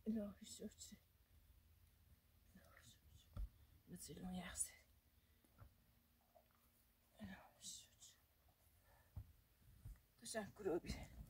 الهی شکر بسیلون یخسه الهی شکر تشکر آبی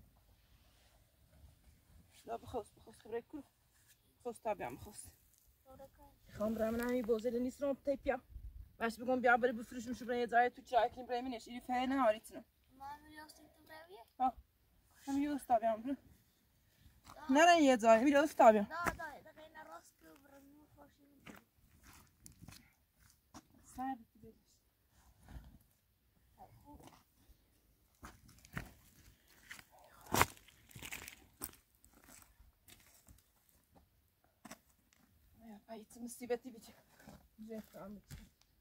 لا بخواست خبره کرو خواست تابیم بخواست خام برام نمی بازه نیست رو تیپیا باش بگم بیا بری بفروشم شو برای جای تو چای کنیم برای منش این فعلا نهاریتنو ما می‌رفتیم تو رویه ها هم یه استابیم برو نرن یه جای میره استابیم دا این راست که برام خوشی سر بکش ایت مصیبتی بیچه جه فرام بیچه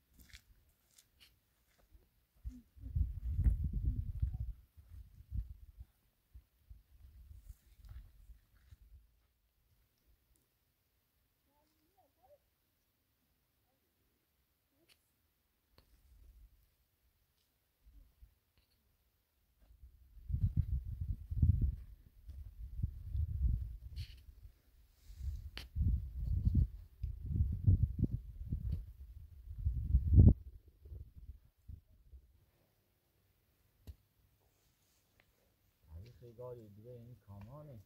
خیلی دیگه این کامانه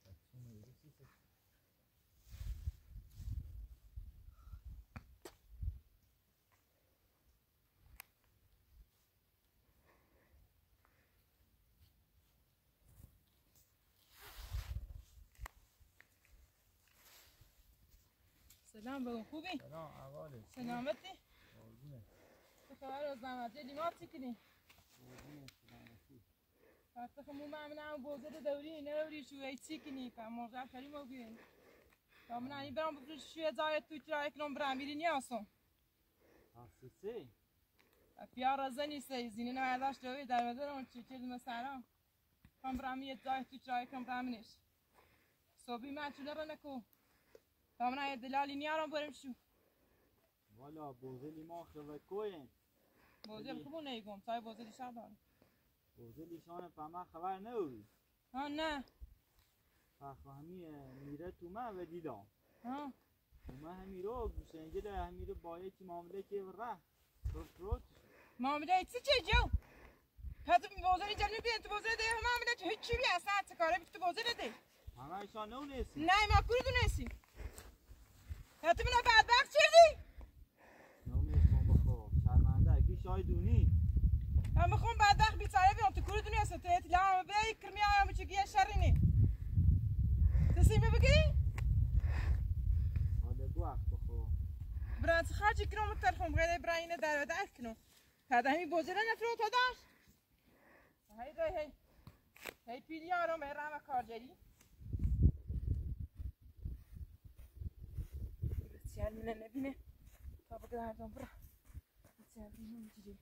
سلام بگو خوبی؟ سلام احواله سلامتی؟ قربونه تو خبر از زحمت لیمات چی کنی؟ قربونه سلامتی وقتی خمو ممنون بوزه دوری نوری شوی چی کنی که مرجع کاری موگیرین تا من این برام بفروش شوی جای تو چرا کنم برام میری نیاسم تاسیسی پیار رزنی سی زینه نمیداشت دوی در بدرم چی چیز مسرام کم برام یه جای تو چرا کنم برام نیش صبحی من چونه رو نکو تا من یه دلالی نیارم بریم شو والا بوزه لیما خواه کوین بوزه خوبو نیگم تای بوزه دیشب دارم بوزه لیشان پما خبر نوری ها نه فهمی میره تو من و دیدم ها ما همی رو گوشنگه همی رو با یکی معامله که ره روت معامله چی چه جو حتی بوزه نیجا میبینی تو بوزه ده معامله چه هیچی بی اصلا کاره بی تو بوزه نده همه ایشان نو نیستی نه ما کورو دونستی حتی منو بدبخت چیزی نو نیستم بخور شرمنده اگه شایدونی من بخون بدبخت بیچاره بیام تو کورو دونستی تو اطلاع بی کرمی آیم چه گیه شرینی تسیمی بگی؟ حالا گو اخت بخور برای خرجی کنم ترخم غیره برای اینه در وده اک کنم تا همی بوزه رو نفرو تا داشت هی پیلی آرام ایران و کارجری بسیار منه نبینه تا بگه هردم برا بسیار بینه اینجوری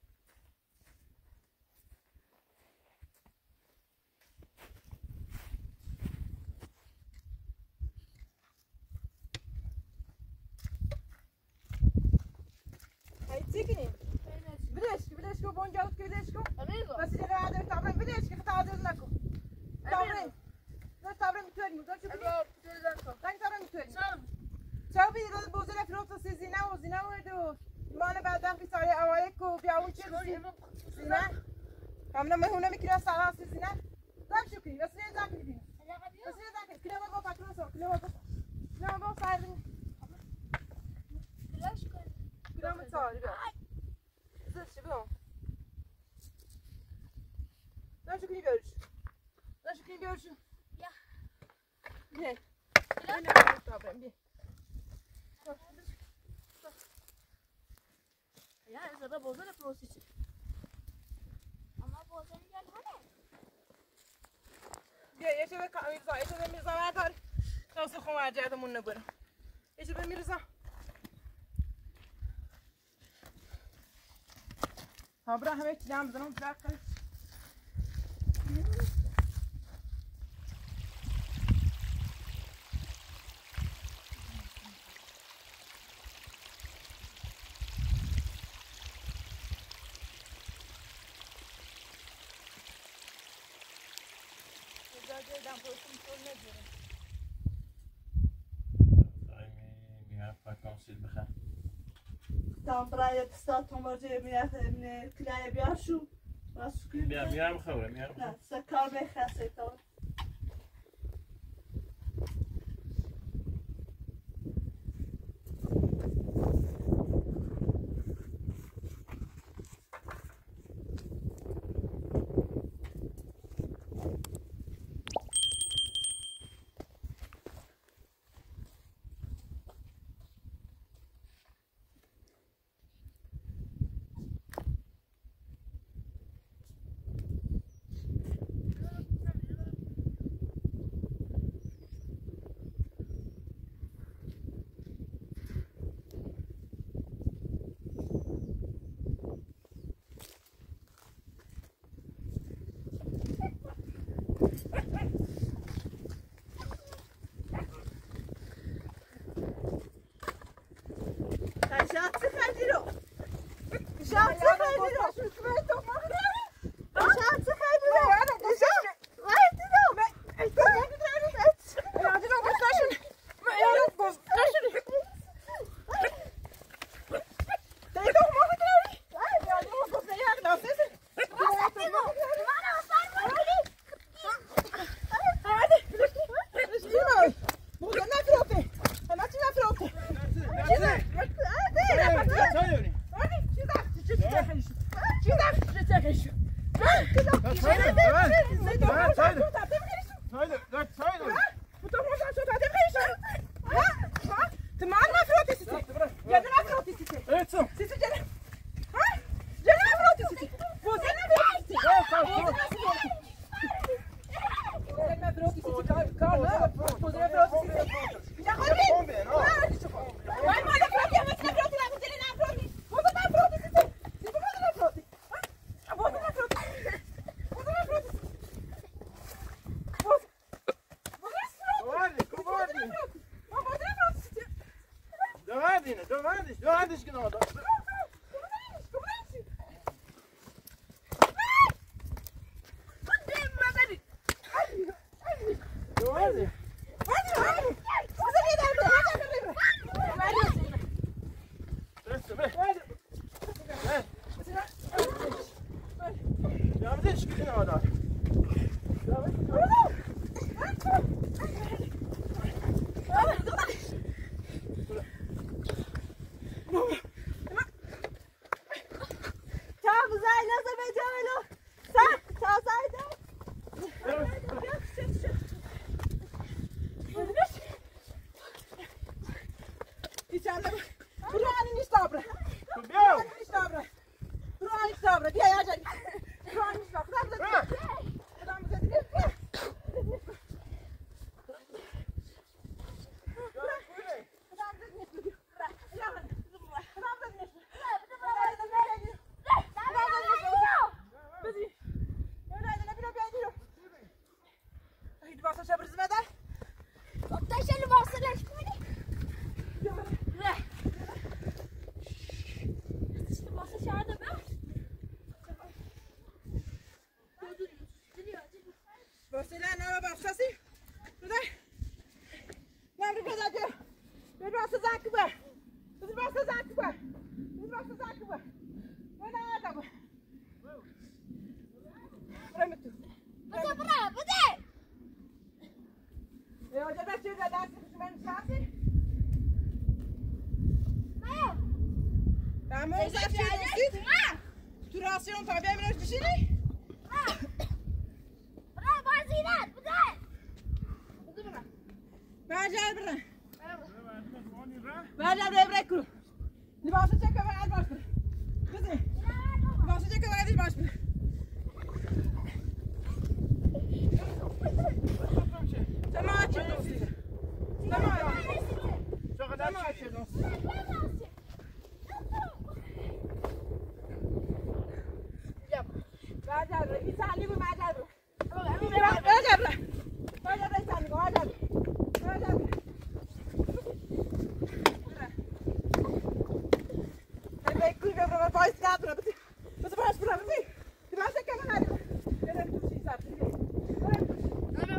هی چی کنیم؟ بدش کو بونجاوت که بدش کو بس دیگه عادت تابرم بدش که خطا نکن تابرم نه تابرم میتونی مدار شو کنی رنگ تابرم میتونی چاو بی داد بوزه نفروت سی زینه و زینه و مان بعد بی سال اوایل کو بیا اون چه زینه همنا مهونه میکنه سالا سی زینه رنگ شو کنی بس نه زاک کنی بس نه زاک کنی ما با پاتون سو نه با سایر کلاش کن کنم سال بیا زش بیا رنگ شو کنی بیارش یا نه نه تابرم بیا یا از را بوزه نفروسی اما بوزه نیجا هنه بیا یه چه به میرزا یه چه به میرزا بردار تا سخون ورجردمون نبرم یه چه به میرزا ها برا همه چی دم بزنم برا کنم دم پروشم طول نگیره سید بخیر. Tam برای دستات هم وجه میاد من کلای بیاشو. میارم خبره میارم. نه سکار بخسته تو.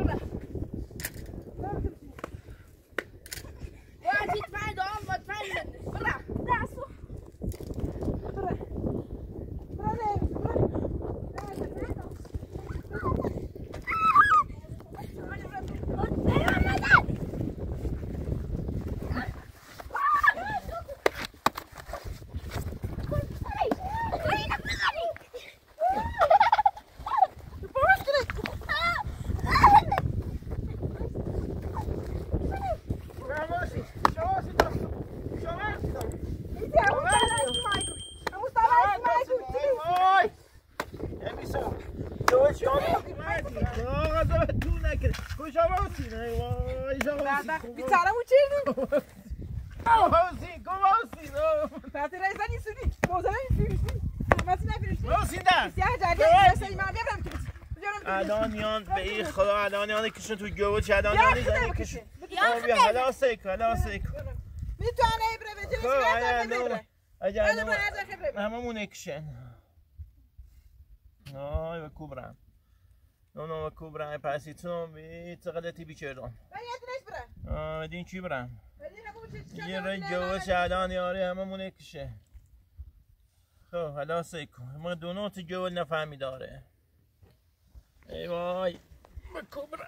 Wat fijn dan, wat fijn. خدا تو نکره کجا باسی نه وای بیچاره‌مو چیردی باسی فاطمه رئیسانی سودی موزه نمی‌فروشی ماسی نمی‌فروشی باسی نه سیاه جدید رسمی من ببرم تو الانیان به این خدا الانیان کشون تو گوه چه الانیانی زنی کشون بیا حالا سیکو می تو انا ابره بجنش بره اگر هممون کشن آی و کوبرم نه کوبرم پسیتون بی تقلتی بیچردم باید بره دین چی برم یه رای گوه چه الانیاری هممون کشه خب حالا سیکو ما دونو تو گوه نفهمی داره ای وای بکوبرم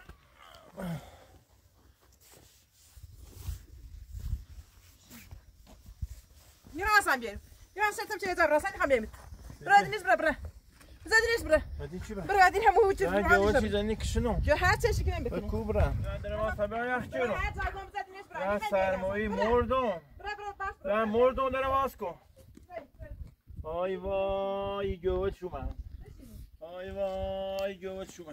یه راستم بیاریم یه راستم چه هزار راستم میخوام بیاریم برای نیست بره زدینش بره بدین چی برم؟ برای این همه وجود گوه چیزا نیکشنو جو هر چه شکلی بکنیم بکوبرم در ما طبعا یخ برای چرا هر زاگم زدینش من برای سرمایی مردم من مردم در باز کن آی وای گوه شومن آی وای گوه شومن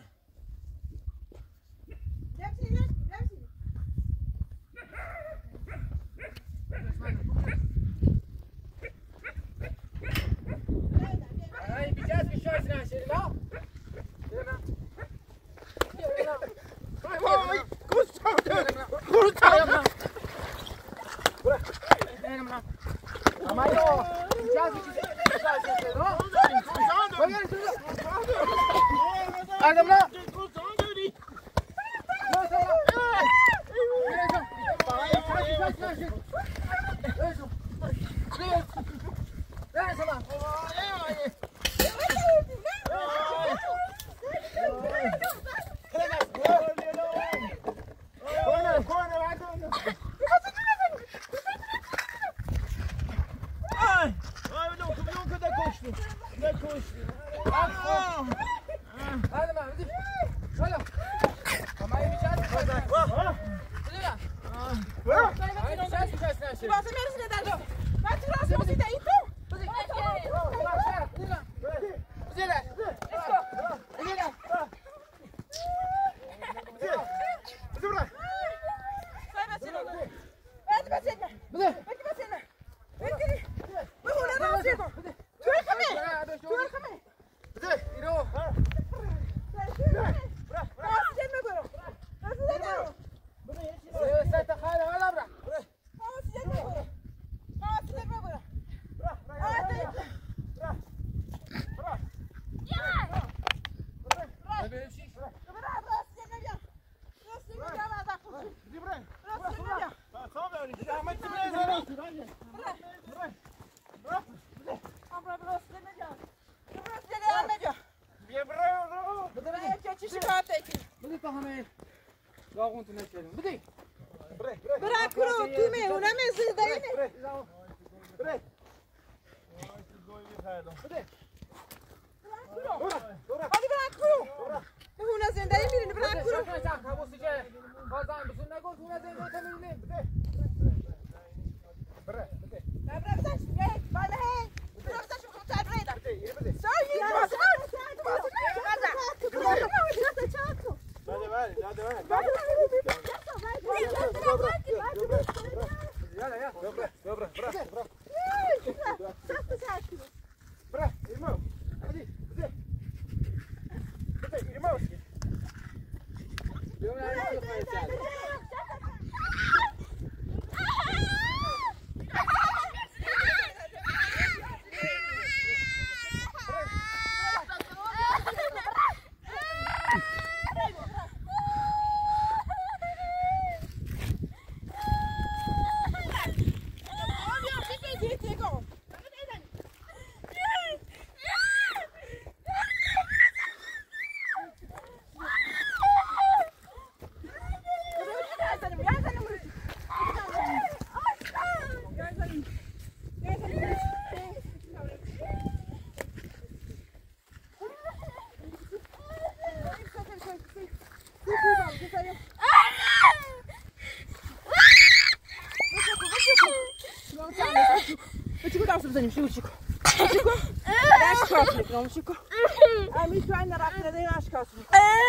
بزنیم شو چیکو اشکاس میکنم شکو امی تو این رفت ندهیم اشکاس میکنم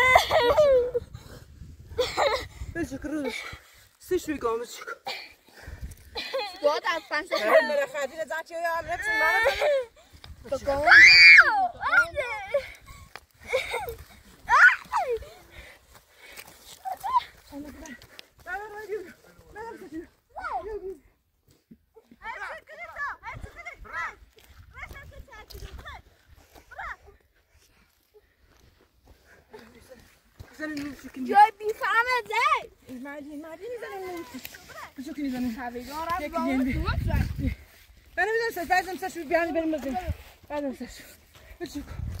بشکر روش سیش میکنم بشکر Gott, ein Panzer. نه خدیر زنچه یا نفسی منو Bekommen. Joy بیفهمه زی مردی میزنم نمیشه بشو که میزنم خبیگان رفت یکی با دیگه اون بی. دوست رفت بله میزنم سش بعضم سش بیانی بریم بزنیم بعضم سش بشو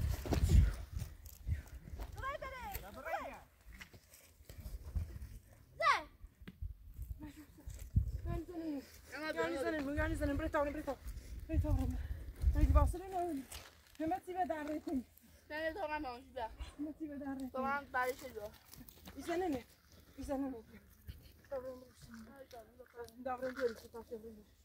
میگن میزنم برای تاورم اگه واصله نه همتی به در ریتیم نه تو من مانجی بیا همتی به در ریتیم تو من بعدش جو ایزنه داورم بیاری تو تاشه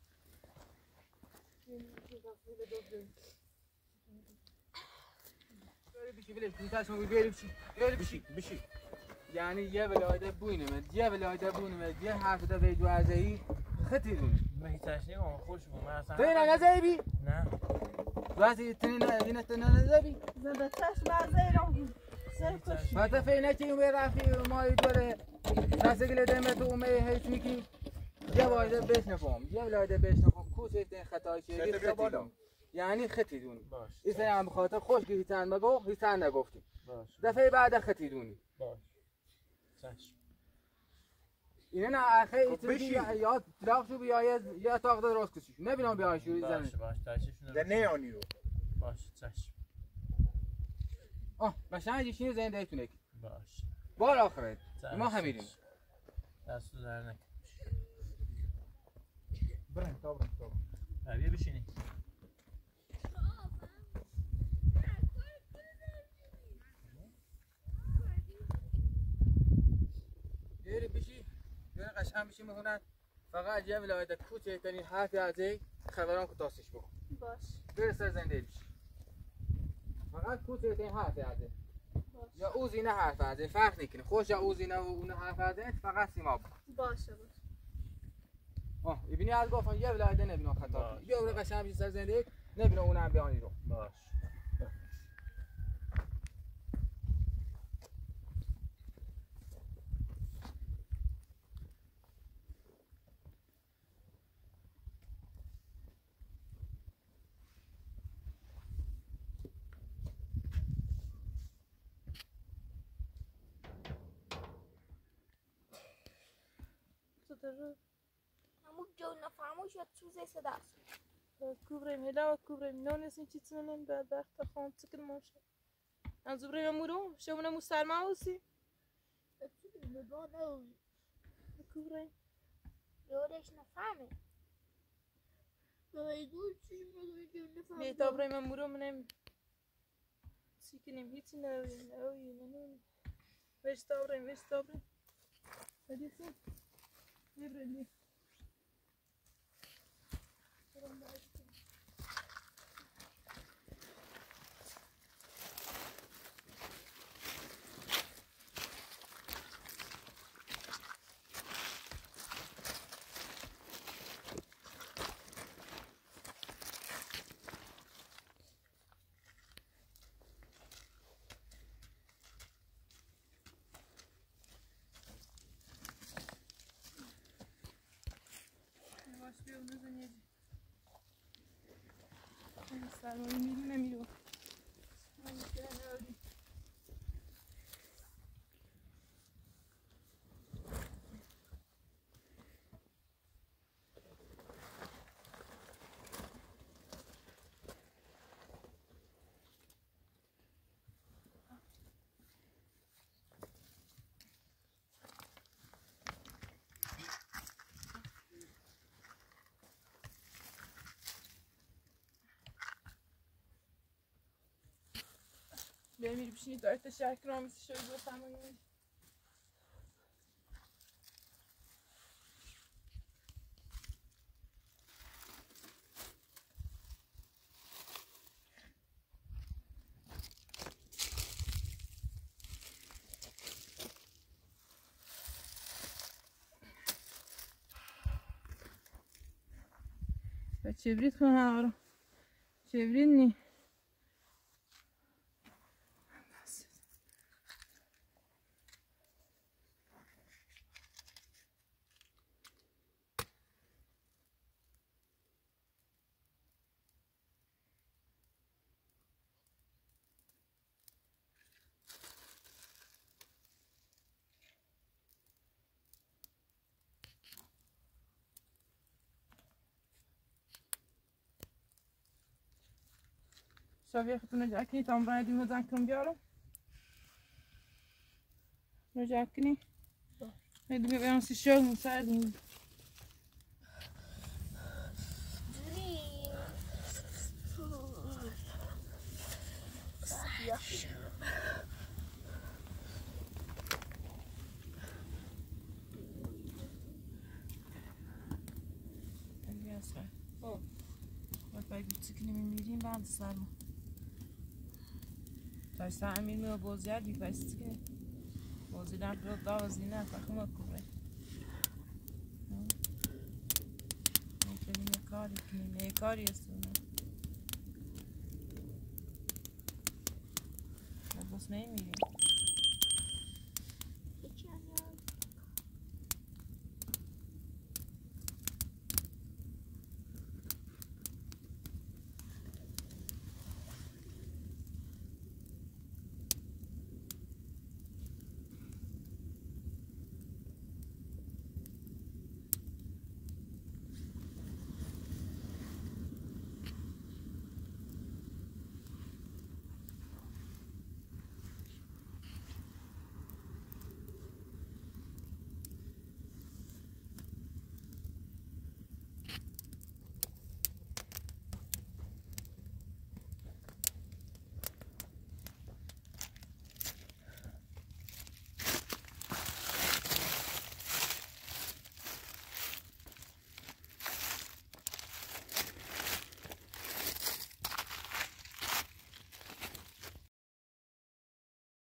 بشی یعنی یه ولایت بوینم یه ولایت بوینم یه حرف ده ویدو ازهی خطی دونی مهتاش نگم خوش بود من اصلا تو این نزهی بی؟ نه واسه تنین نزهی بی؟ زبطش مرزه رو سرکش فتا فینه که اومه رفتی مایی دوره نسگل دمه تو اومه هیچ میکی یه ولایت بشنفم یه ولایت بشنفم کوچه این خطای که یه خطی دون یعنی خطی دونی باش این هم بخاطر خوش که هیچن بگو هیچن نگفتی باش دفعه بعد خطی دونی باش چشم اینه نه آخه ایتونی یا تلاف شو بیاید یا تاقده راست کشیش نبینم بیای شو باش زنه باش تشریفشون ده نیانی رو باش چشم مشان جیشین زنده ایتونه باش بار آخره ما همیریم دستو در نکن برن تابرن بیا بشینی دیری بشی دیری قشنگ بشی میکنن فقط یه ولایت کوچه کنی حرفی ازی خبران که تاسیش بکن باش بری سر زنده بشی فقط کوچه کنی حرفی ازی یا اوزی نه حرف ازی فرق نکنه خوش یا اوزی نه و اون حرف ازی فقط سیما بکن باشه ایبینی از گفتم یه ولایت نبینم خطا کنی یه ور قشنگ بشی سر زنده نبینم اونم بیانی رو باش همون جو نفهمو شد چوزه صداست کوبریم هلا کوبریم نونسیم چی تنن بعد وقت خان سکر ماشه از بریم مورو شو نمو سرما اوسی نگاه نوی کوبریم یورش نفهمه بایدون چی مگوی جو نفهمه بیتا بریم مورو منم سیکنیم هیچی نوی وش تابریم هدیسی نبریم سرمایه میرو نمیرو بیا میری بشینی دارت شکر آمیسی شوی دو سمانی چبریت خون ها رو چبریت نی شافیه خودتون رجع کنی تا برای دیمو زن کنم بیارم رجع کنی هیدی بیارم سی شو مساعدیم باید بچکنیم میریم بعد سرما تا امیر میو بازیار بیپایست که بازی نفرد داوزی نه فخم کنه میکنیم کاری کنیم کاری استونه بس نمیریم